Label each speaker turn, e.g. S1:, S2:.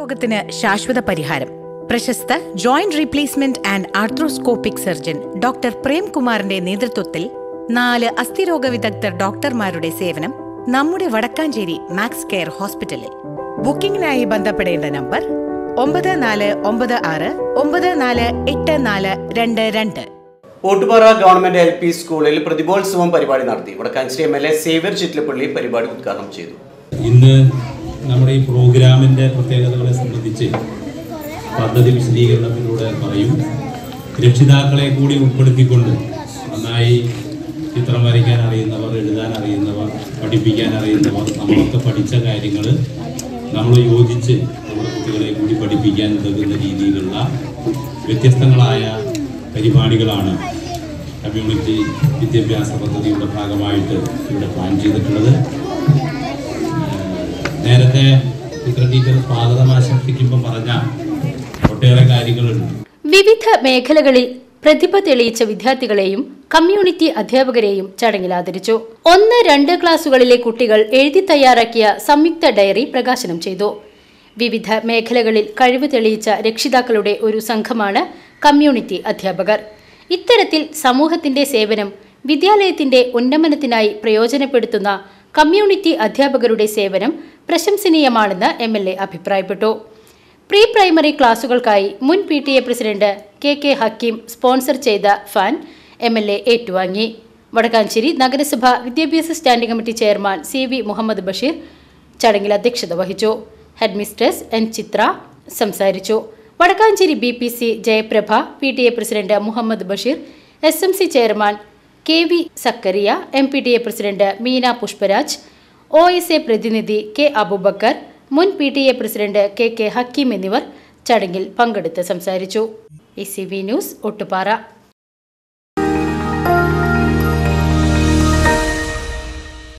S1: രോഗത്തിന് ശാശ്വത പരിഹാരം. പ്രശസ്ത joint replacement and arthroscopic surgeon doctor പ്രേംകുമാറിന്റെ നേതൃത്വത്തിൽ 4 അസ്ഥിരോഗ വിദഗ്ധർ ഡോക്ടർമാരുടെ സേവനം നമ്മുടെ വടക്കാഞ്ചേരി മാക്സ് കെയർ ഹോസ്പിറ്റലിൽ. ബുക്കിംഗിനായി ബന്ധപ്പെടേണ്ട നമ്പർ 9496948422.
S2: ഓട്ടുപാറ ഗവൺമെന്റ് LP സ്കൂളിൽ പ്രതിഭോത്സവം പരിപാടി നടത്തി. വടക്കാഞ്ചേരി MLA സേവ്യർ ചിറ്റിലപ്പള്ളി പരിപാടി ഉദ്ഘാടനം ചെയ്തു.
S3: ഇന്ന് നമ്മുടെ ഈ പ്രോഗ്രാമിൻ്റെ പ്രത്യേകതകളെ സംബന്ധിച്ച് പദ്ധതി വിശദീകരണത്തിലൂടെ പറയും. രക്ഷിതാക്കളെ കൂടി ഉൾപ്പെടുത്തിക്കൊണ്ട് നന്നായി ചിത്രം വരയ്ക്കാൻ അറിയുന്നവർ, എഴുതാൻ അറിയുന്നവർ, പഠിപ്പിക്കാൻ അറിയുന്നവർ, നമ്മളൊക്കെ പഠിച്ച കാര്യങ്ങൾ നമ്മൾ യോജിച്ച് നമ്മുടെ കുട്ടികളെ കൂടി പഠിപ്പിക്കാൻ ഉതകുന്ന രീതിയിലുള്ള വ്യത്യസ്തങ്ങളായ പരിപാടികളാണ് കമ്മ്യൂണിറ്റി വിദ്യാഭ്യാസ പദ്ധതിയുടെ ഭാഗമായിട്ട് ഇവിടെ പ്ലാൻ ചെയ്തിട്ടുള്ളത്. നേരത്തെ ചിത്ര ടീച്ചർ സ്വാഗതം ആശംസിക്കുമ്പോൾ പറഞ്ഞ ഒട്ടേറെ കാര്യങ്ങളുണ്ട്.
S4: വിവിധ മേഖലകളിൽ പ്രതിഭ തെളിയിച്ച വിദ്യാർത്ഥികളെയും കമ്മ്യൂണിറ്റി അധ്യാപകരെയും ചടങ്ങിൽ ആദരിച്ചു. 1-2 ക്ലാസുകളിലെ കുട്ടികൾ എഴുതി തയ്യാറാക്കിയ സംയുക്ത ഡയറി പ്രകാശനം ചെയ്തു. വിവിധ മേഖലകളിൽ കഴിവ് തെളിയിച്ച രക്ഷിതാക്കളുടെ ഒരു സംഘമാണ് കമ്മ്യൂണിറ്റി അധ്യാപകർ. ഇത്തരത്തിൽ സമൂഹത്തിന്റെ സേവനം വിദ്യാലയത്തിന്റെ ഉന്നമനത്തിനായി പ്രയോജനപ്പെടുത്തുന്ന കമ്മ്യൂണിറ്റി അധ്യാപകരുടെ സേവനം പ്രശംസനീയമാണെന്ന് MLA അഭിപ്രായപ്പെട്ടു. പ്രീ പ്രൈമറി ക്ലാസുകൾക്കായി മുൻ PTA president KK Hakeem sponsor ചെയ്ത ഫാൻ MLA ഏറ്റുവാങ്ങി. വടക്കാഞ്ചേരി നഗരസഭ വിദ്യാഭ്യാസ standing committee chairman CV Muhammad Basheer ചടങ്ങിൽ അധ്യക്ഷത വഹിച്ചു. ഹെഡ്മിസ്ട്രസ് N ചിത്ര സംസാരിച്ചു. Vadakkanchery BPC Jayaprabha, PTA president Muhammad Basheer, SMC chairman KV Zacharia, MPTA president Meena Pushparaj, OSA പ്രതിനിധി K അബൂബക്കർ, മുൻ PTA പ്രസിഡന്റ് KK ഹക്കീം എന്നിവർ ചടങ്ങിൽ പങ്കെടുത്ത് സംസാരിച്ചു. ECV news, Ottupara.